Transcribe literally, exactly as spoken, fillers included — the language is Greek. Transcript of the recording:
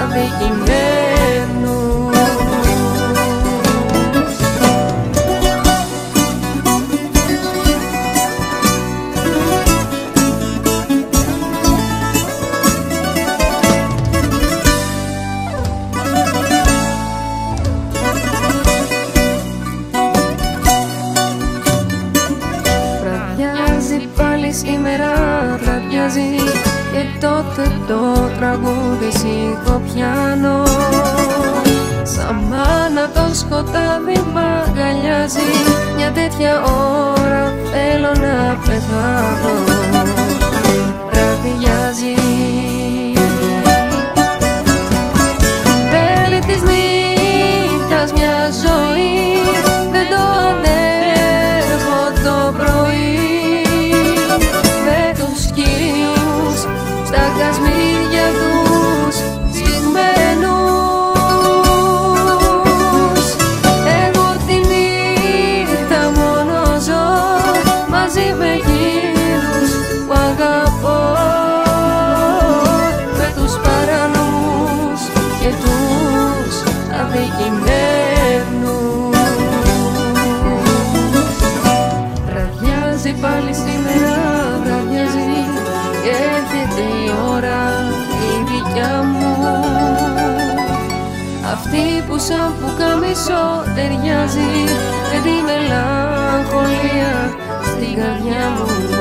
αδικημένους. Βραδιάζει πάλι σήμερα, βραδιάζει και τότε το τραγούδι σιγοπιάνω. Σαν μάνα το σκοτάδι μ' αγκαλιάζει, μια τέτοια ώρα θέλω να πεθάνω. Βραδιάζει, θέλει της νύχτας μια ζωή, δεν το αντέχω το πρωί. Με τους κυρίους στα κασμίδια τους σφιγμένους, εγώ τη νύχτα μόνο ζω μαζί με εκείνους που αγαπώ, με τους παρανούς και τους αδικημένους. Βραδιάζει πάλι σήμερα, βραδιάζει και έρχεται η ώρα η δικιά μου, αυτή που σαν πουκάμισο ταιριάζει με τη μελαγχολία στην καρδιά μου.